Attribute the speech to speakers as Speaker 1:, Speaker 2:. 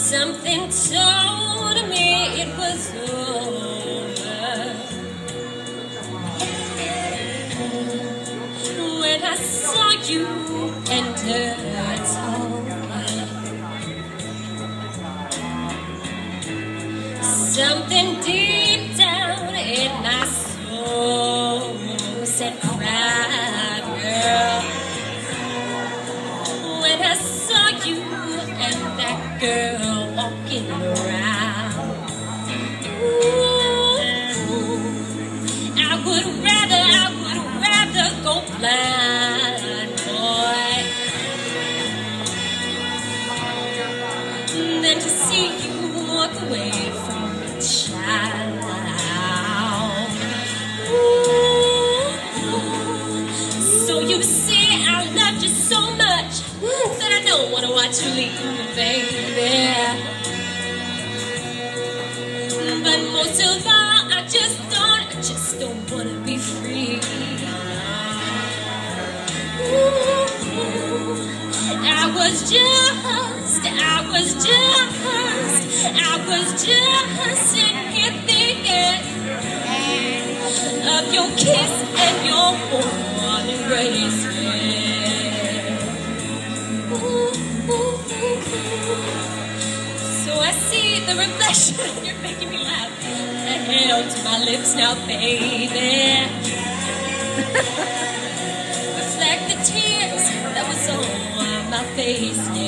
Speaker 1: Something told me it was over when I saw you enter talking. Something deep down in my soul said, cry, girl. When I saw you and that girl walking around, ooh, I would rather go blind, boy, than to see you walk away from me, child. Ooh, so you see, I loved you so much that I don't want to watch you leave me, baby. But most of all, I just don't want to be free. Ooh, I was just sitting here thinking of your kiss and your warm embrace. So I see the reflection, you're making me laugh, held to my lips now, baby. Reflect the tears that was on my face, yeah.